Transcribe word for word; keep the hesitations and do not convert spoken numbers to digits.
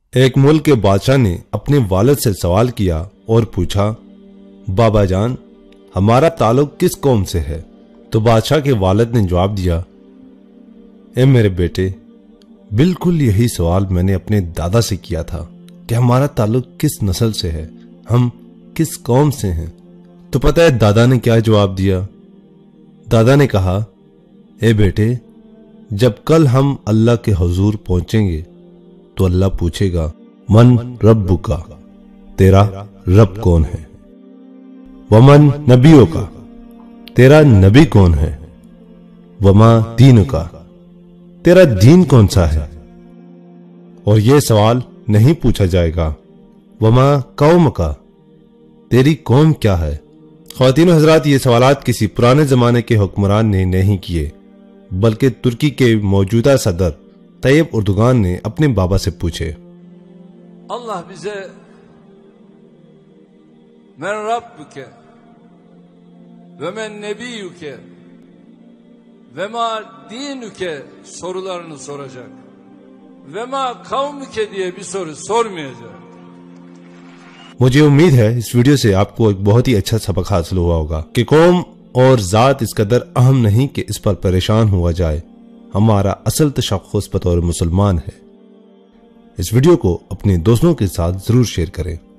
एक मुल्क के बादशाह ने अपने वालिद से सवाल किया और पूछा, बाबा जान, हमारा ताल्लुक किस कौम से है? तो बादशाह के वालिद ने जवाब दिया, ए मेरे बेटे, बिल्कुल यही सवाल मैंने अपने दादा से किया था कि हमारा ताल्लुक किस नस्ल से है, हम किस कौम से हैं। तो पता है दादा ने क्या जवाब दिया? दादा ने कहा, ए बेटे, जब कल हम अल्लाह के हुजूर पहुंचेंगे तो अल्लाह पूछेगा, मन रब्बुका, तेरा रब कौन है? वमन नबियों का, तेरा नबी कौन है? वमा दीन का, तेरा दीन कौन सा है? और यह सवाल नहीं पूछा जाएगा, वमा कौम का, तेरी कौम क्या है? ख्वातीन हजरात, ये सवालात किसी पुराने जमाने के हुक्मरान ने नहीं किए, बल्कि तुर्की के मौजूदा सदर तैयब उर्दुगान ने अपने बाबा से पूछे। Allah bize men rabbuke ve men nebiyyuke ve ma dinuke sorularını soracak ve ma kavmuke diye bir soru sormayacak। मुझे उम्मीद है इस वीडियो से आपको एक बहुत ही अच्छा सबक हासिल हुआ होगा कि कौम और जात इस कदर अहम नहीं कि इस पर परेशान हुआ जाए। हमारा असल तशख्खुस बतौर मुसलमान है। इस वीडियो को अपने दोस्तों के साथ जरूर शेयर करें।